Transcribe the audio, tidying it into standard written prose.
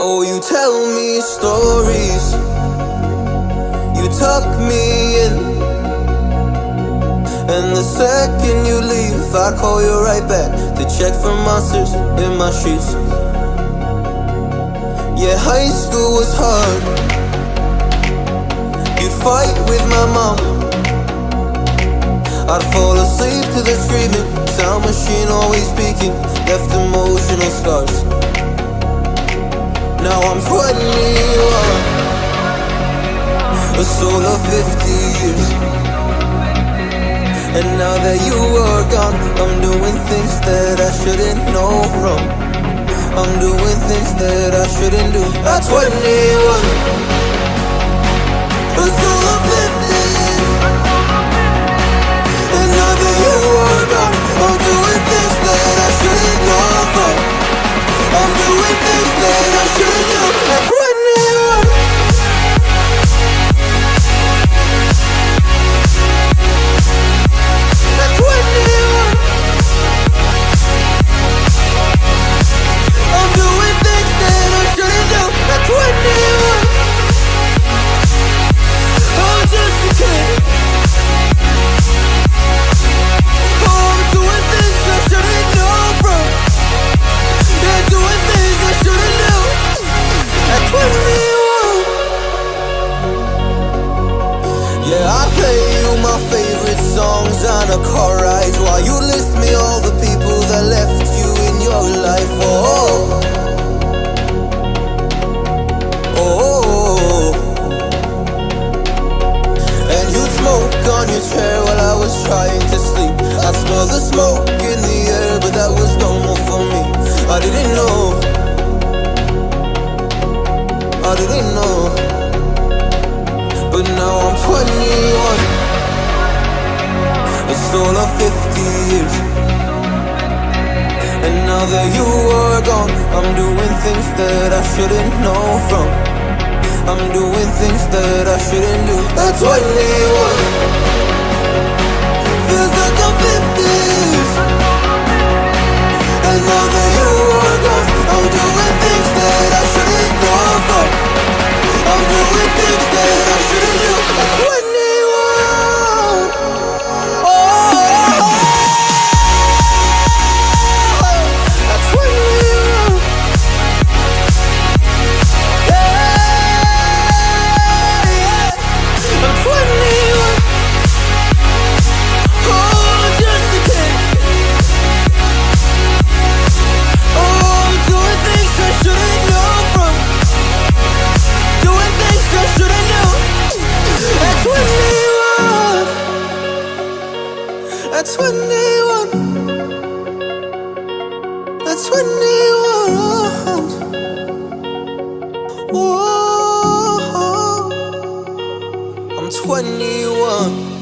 Oh, you tell me stories, you tuck me in, and the second you leave, I call you right back to check for monsters in my sheets. Yeah, high school was hard. You'd fight with my mom, I'd fall asleep to the screaming, sound machine always speaking, left emotional scars. Now I'm 21, a soul of 50 years. And now that you are gone, I'm doing things that I shouldn't know from. I'm doing things that I shouldn't do. At 21, a soul of 50 years. And now that you are gone, I'm doing things that I shouldn't know from. I'm doing things that I shouldn't do. At 21. At 21. I'm doing things that I shouldn't do. At 21. I'm just a kid. Oh, I'm doing things I shouldn't know from. Yeah, doing things I shouldn't do. At 21. Yeah, I play you my favorite songs on a car ride while you list me all the people that left you in your life. Oh, oh, and you smoke on your chair while I was trying to sleep. I smell the smoke in the air, but that was normal for me. I didn't know, I didn't know. But now I'm 21, a soul of 50 years. And now that you are gone, I'm doing things that I shouldn't know from. I'm doing things that I shouldn't do. At 21, feels like I'm 50. And now that you are gone, I'm doing things that I shouldn't know from. I'm doing things that I shouldn't do. At 21. Oh, at 21. Yeah, I'm 21. Oh, just a kid. Oh, I'm doing things I shouldn't know from. Doing things I shouldn't know. At 21. At 21. At 21. Whoa, I'm 21.